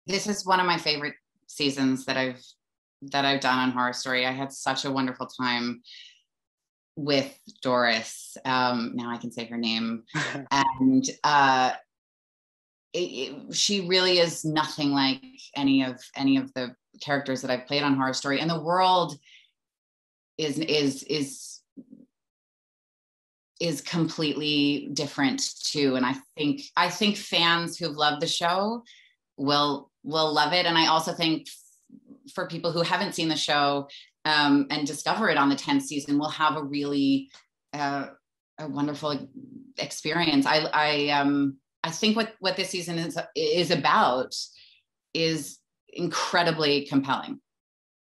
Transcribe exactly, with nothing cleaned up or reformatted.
this is one of my favorite seasons that I've that I've done on Horror Story. I had such a wonderful time with Doris. Um, now I can say her name. And uh, it, it, she really is nothing like any of any of the characters that I've played on Horror Story. And the world is is is is completely different too. And I think I think fans who've loved the show will will love it. And I also think for people who haven't seen the show um, and discover it on the tenth season, will have a really uh, a wonderful experience. I I um I think what what this season is is about is incredibly compelling.